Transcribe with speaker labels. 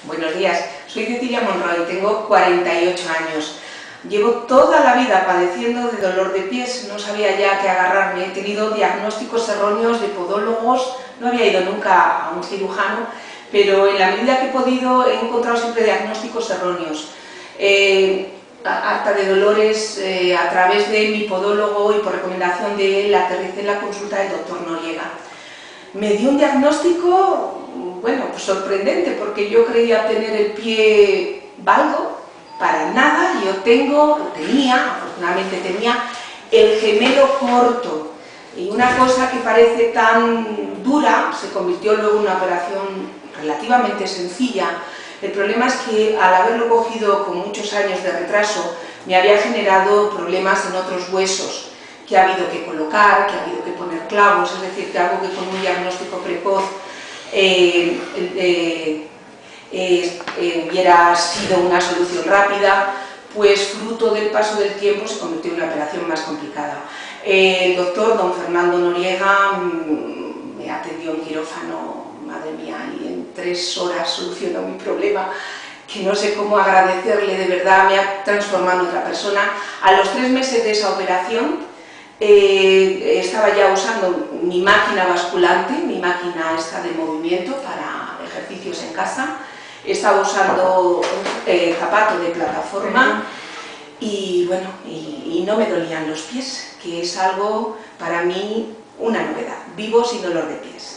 Speaker 1: Buenos días, soy Cecilia Monroy, tengo 48 años. Llevo toda la vida padeciendo de dolor de pies, no sabía ya qué agarrarme, he tenido diagnósticos erróneos de podólogos, no había ido nunca a un cirujano, pero en la medida que he podido he encontrado siempre diagnósticos erróneos. Harta de dolores, a través de mi podólogo y por recomendación de él aterricé en la consulta del doctor Noriega. Me dio un diagnóstico, bueno, pues sorprendente, porque yo creía tener el pie valgo, para nada. Yo afortunadamente tenía el gemelo corto, y una cosa que parece tan dura se convirtió luego en una operación relativamente sencilla. El problema es que al haberlo cogido con muchos años de retraso me había generado problemas en otros huesos, que ha habido que colocar, que ha habido que poner clavos, es decir, que algo que con un diagnóstico precoz hubiera sido una solución rápida, pues fruto del paso del tiempo se convirtió en una operación más complicada. El doctor don Fernando Noriega me atendió en quirófano, madre mía, y en 3 horas solucionó mi problema, que no sé cómo agradecerle, de verdad, me ha transformado en otra persona. A los 3 meses de esa operación estaba ya usando mi máquina basculante, mi máquina esta de movimiento para ejercicios en casa, estaba usando un zapato de plataforma y bueno, y no me dolían los pies, que es algo para mí una novedad. Vivo sin dolor de pies.